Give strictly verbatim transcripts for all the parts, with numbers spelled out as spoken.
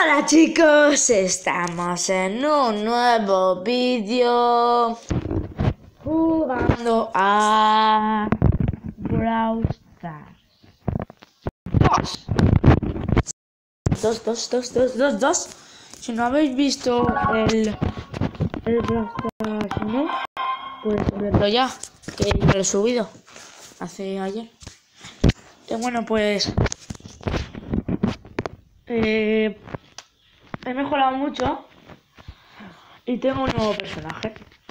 Hola chicos, estamos en un nuevo vídeo jugando a Brawl Stars. Dos, dos, dos, dos, dos, dos. Si no habéis visto el, el Brawl Stars uno, pues verlo ya, que yo lo he subido hace ayer. Y bueno, pues eh, he mejorado mucho y tengo un nuevo personaje.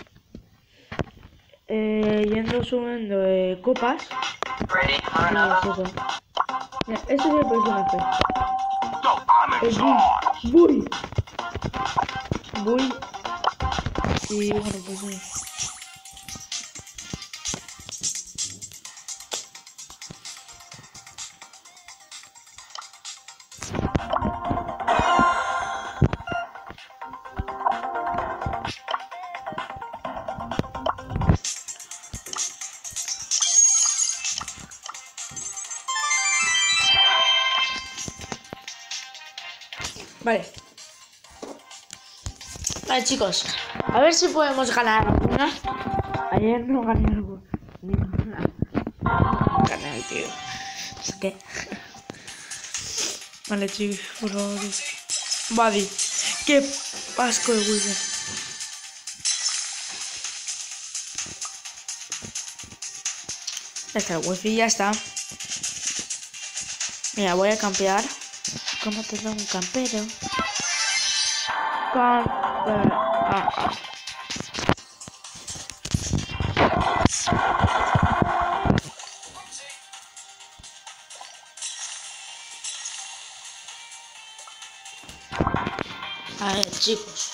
Eh, yendo subiendo eh, copas. Eh, eso. Mira, este es el personaje. El Bull. Bull. Y bueno, pues sí. Vale. Vale, chicos. A ver si podemos ganar alguna. Ayer no gané alguna. No gané, tío. Es que... Vale, chicos, por favor. Buddy. Qué asco de Wilson. Ya está, el wifi ya está. Mira, voy a campear. ¿Cómo te da un campero? Con... Ah, ah. A ver, chicos.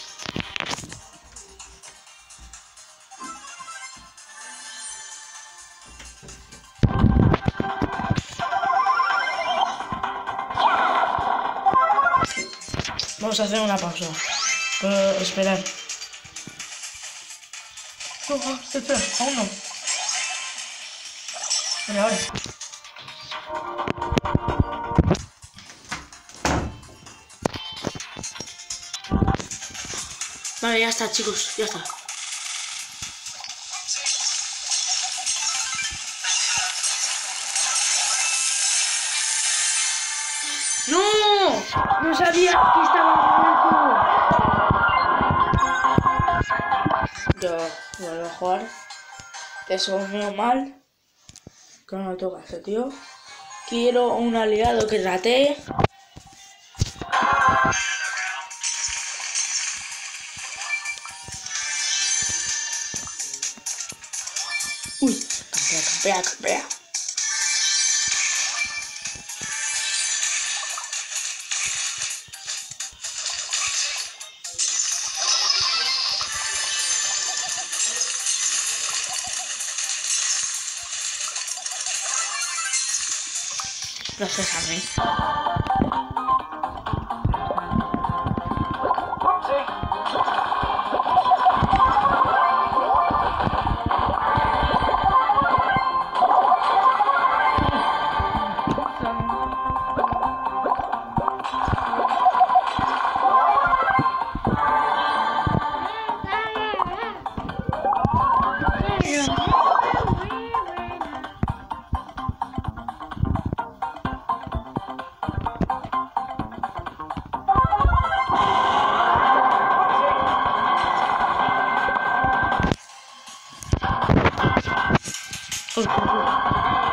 Vamos a hacer una pausa. Puedo esperar. Oh, oh, espera, aún no. Vale, ahora. Vale, ya está, chicos, ya está. ¡No! No sabía que estaba muerto. Yo vuelvo a jugar. Eso es medio mal. Que no me toca ese tío. Quiero un aliado que trate. Uy, campea, campea, campea. Gracias a mí. Oh, oh, oh.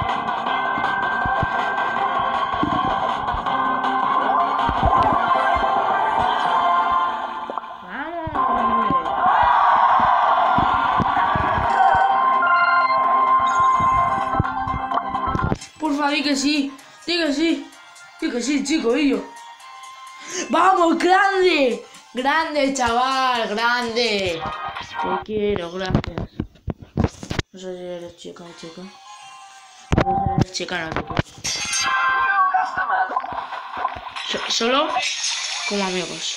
Porfa, di que sí, di que sí, di que sí, chico, y yo. ¡Vamos, grande! ¡Grande, chaval! ¡Grande! Te quiero, gracias. No sé si eres chica o chica. No sé si eres chica, no te quiero. So solo como amigos.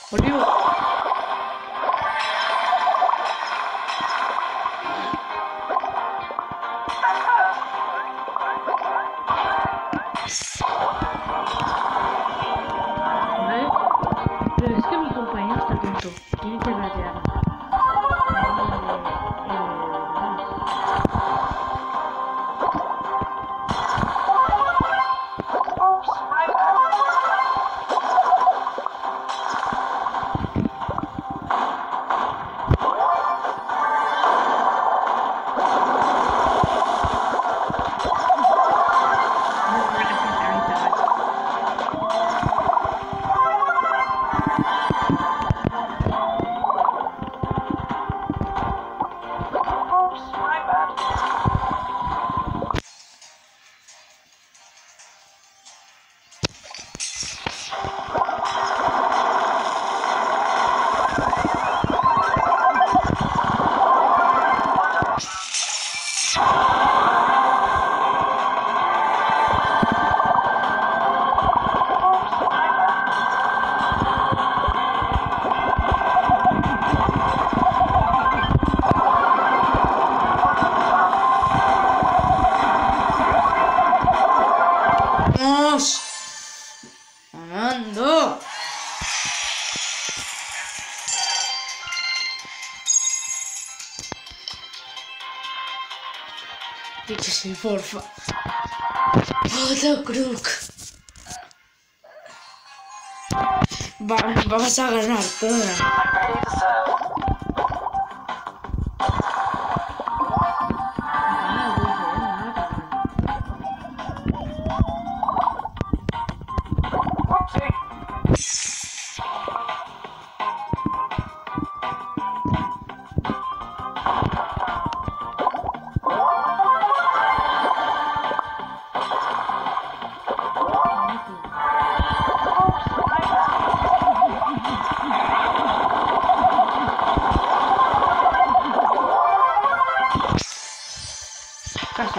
Arriba. Vale. Pero es que mi compañero está tonto. Tiene que ratear. ¡Ganando! Y que sí, porfa. ¡Otro crook! Va, vamos a ganar toda. Casi.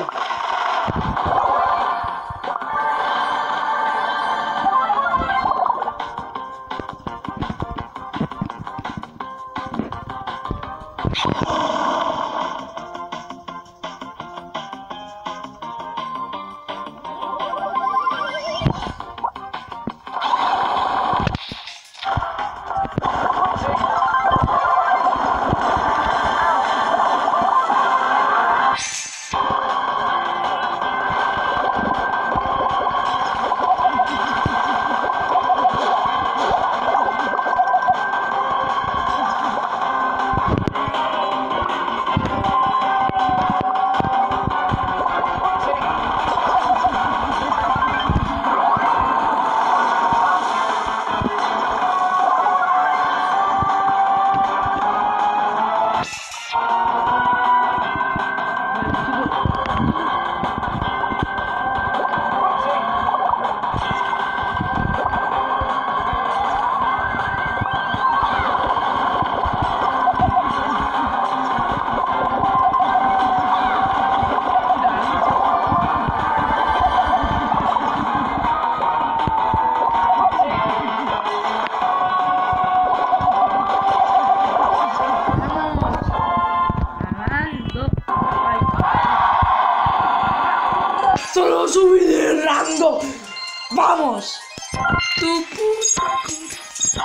¡Solo subí de rango! ¡Vamos! ¡Tu puta!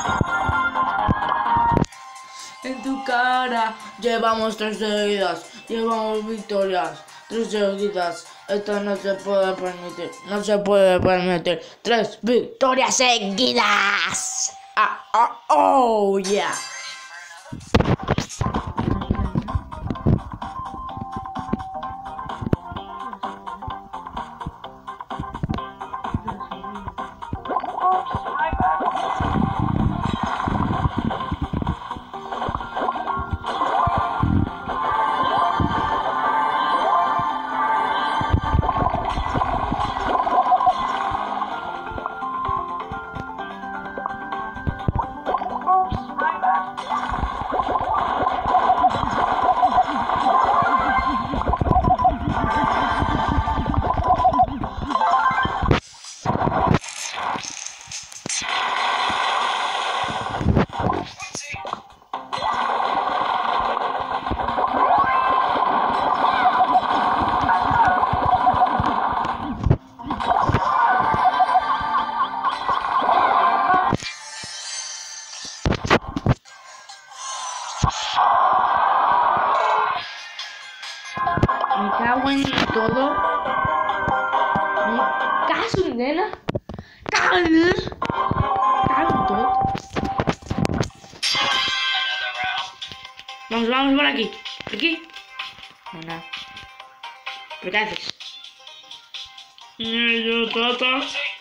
En tu cara llevamos tres seguidas, llevamos victorias, tres seguidas. Esto no se puede permitir, no se puede permitir. Tres victorias seguidas. Ah, ah, oh, yeah. Me cago en todo. Me cago en nena. Cago en nena. Cago en todo. Vamos, vamos por aquí. ¿Por aquí? No, nada. ¿Pero qué haces? Y yo, tata.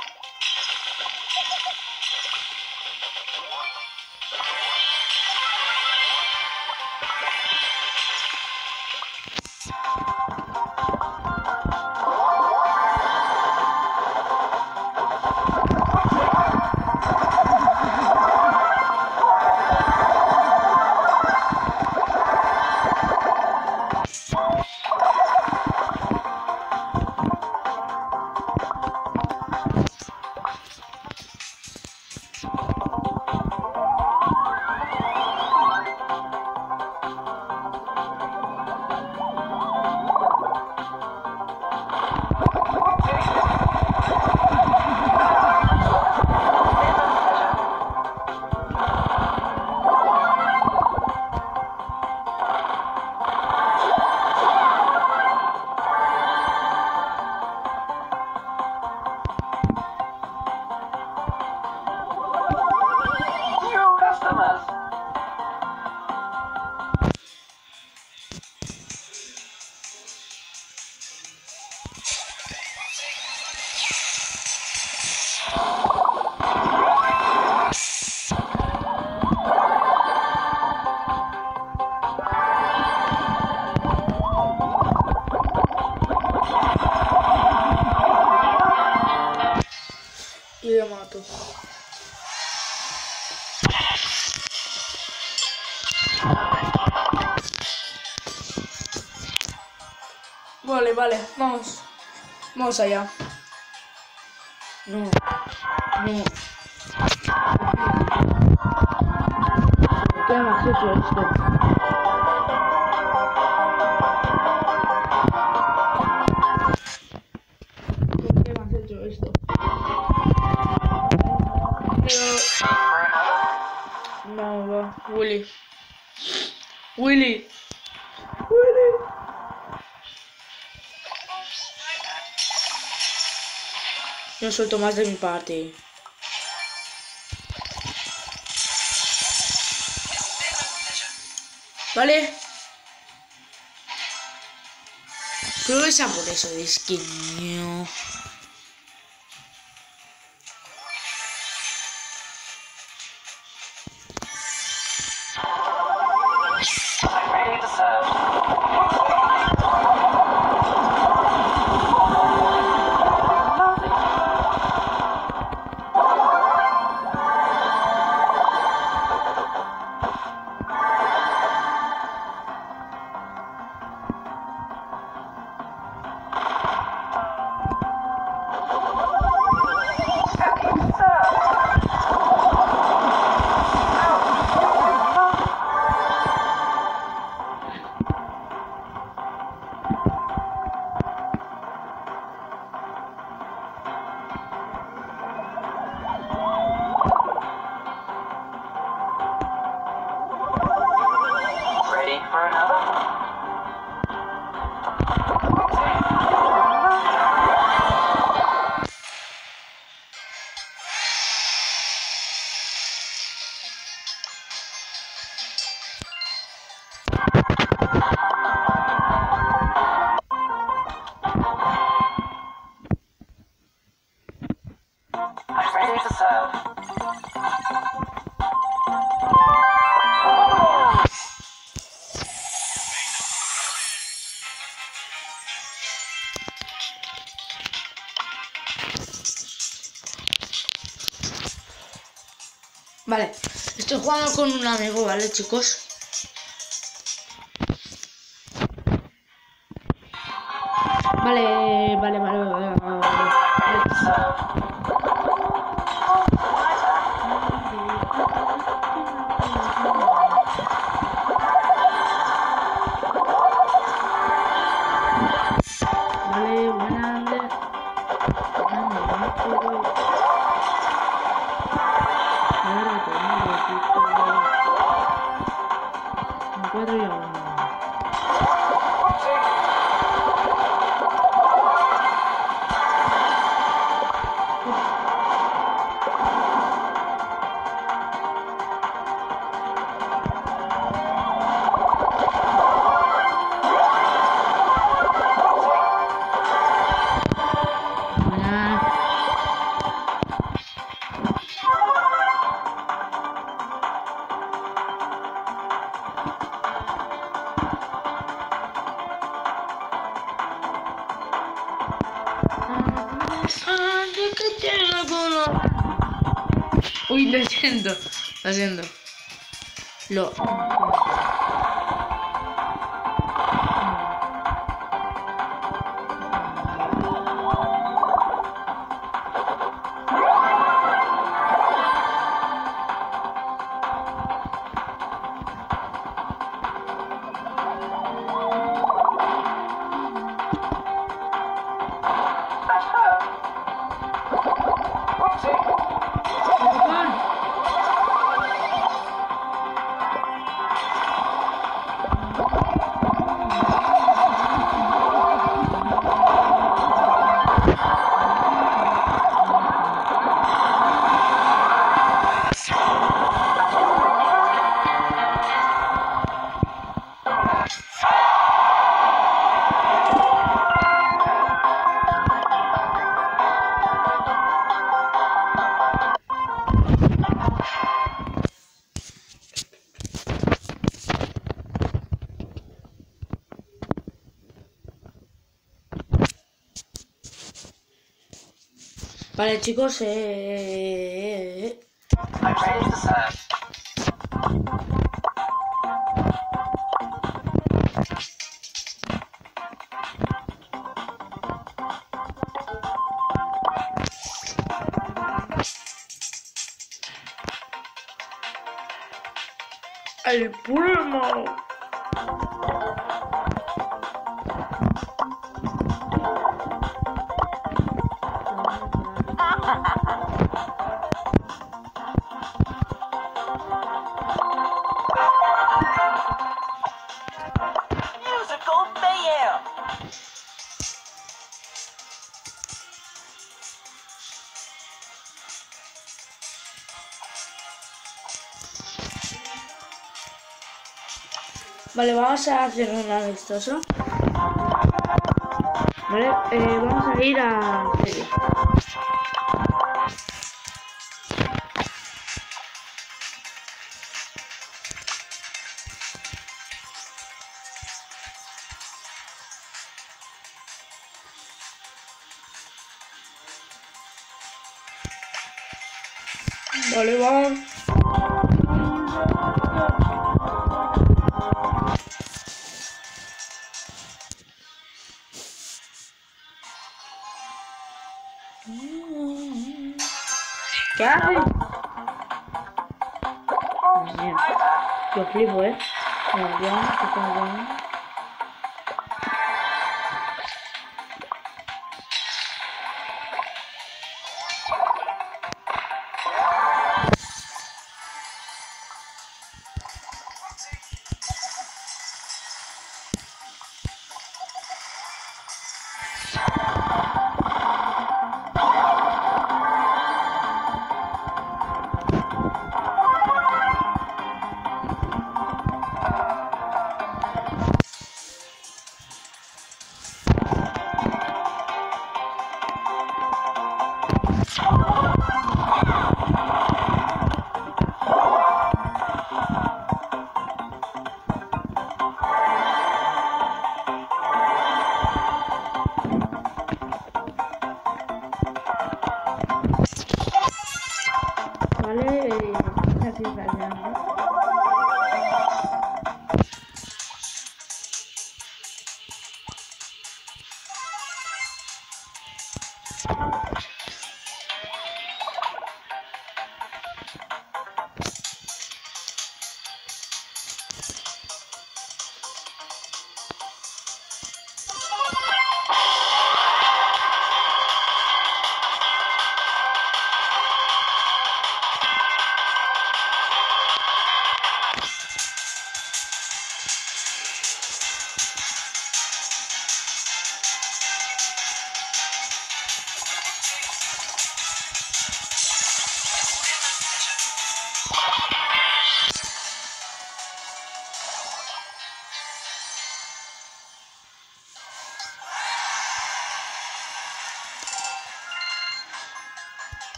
Y lo mato. Vale, vale, vamos. Vamos allá. No. No. ¿Qué hemos hecho esto? ¿Por qué hemos hecho esto? No, va. Willy. Willy. Willy. No suelto más de mi parte. ¿Vale? Creo que sea por eso, es que no. Vale, estoy jugando con un amigo, ¿vale, chicos? Vale, vale, vale, vale, vale, vale. Vale, buena, buena, buena, cuatro y a uno. Uy, lo siento, lo siento. Lo... Vale, chicos, eh... el pulmo. Vale, vamos a hacer un amistoso. Vale, eh, vamos a ir a feria. Vale, vamos. ¿Qué hace? Yo flipo, eh. Bueno, ya, que tengo bien. Vale, aquí fallando.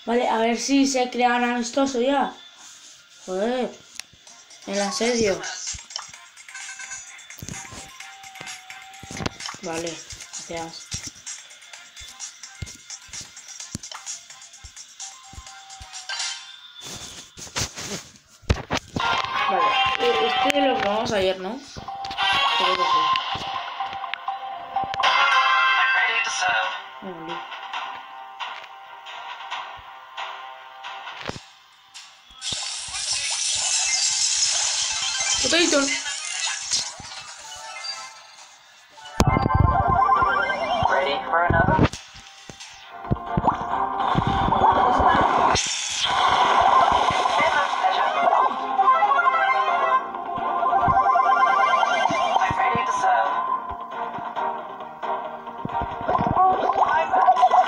Vale, a ver si se crean amistoso ya. Joder. El asedio. Vale, gracias. Vale, este lo probamos ayer, ¿no? Creo que sí. Vale. Potato. Ready for another? I'm ready to serve. I'm back.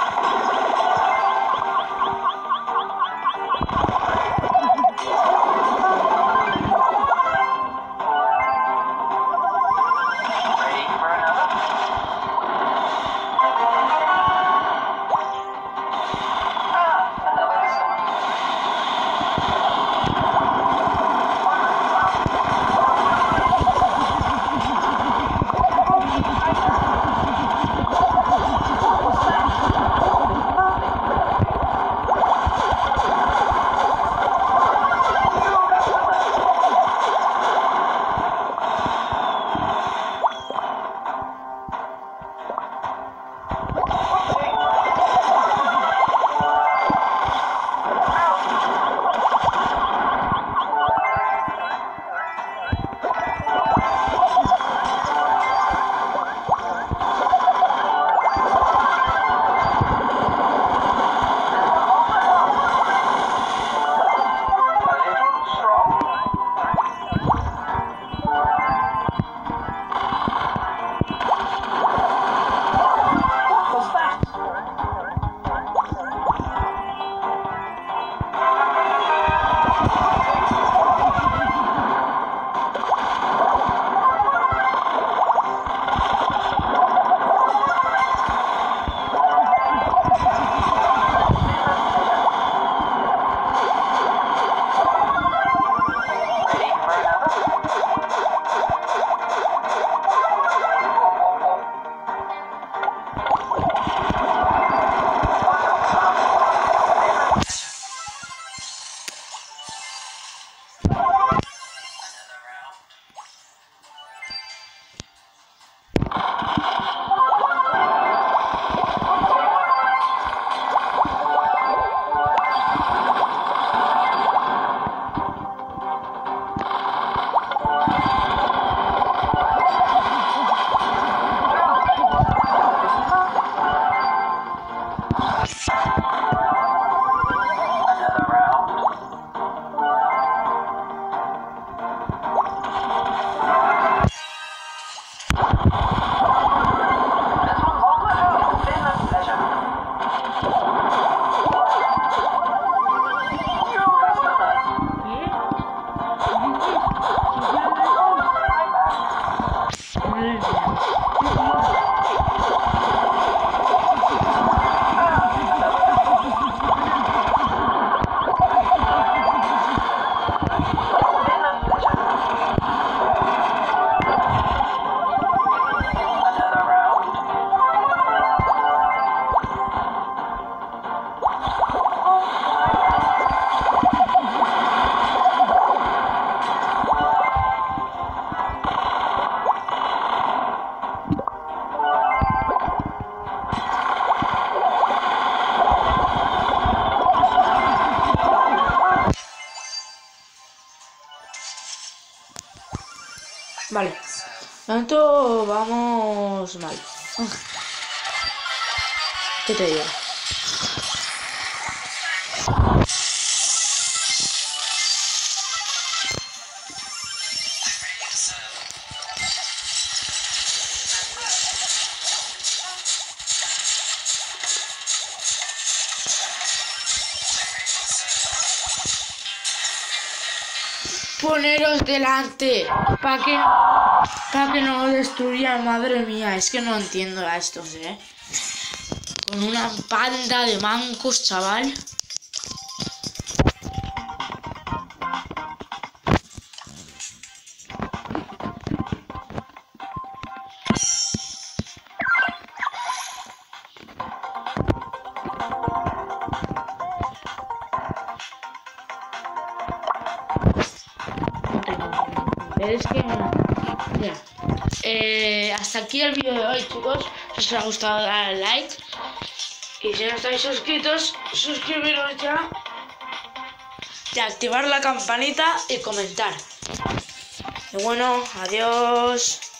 Ready for another? Ah, another customer. Vale. Tanto vamos mal. ¿Qué te digo? Poneros delante para que para que no lo destruyan, madre mía, es que no entiendo a estos, eh. Con una banda de mancos, chaval. es que... Mira, eh, hasta aquí el vídeo de hoy, chicos. Si os ha gustado, darle like. Y si no estáis suscritos, suscribiros ya. Y activar la campanita y comentar. Y bueno, adiós.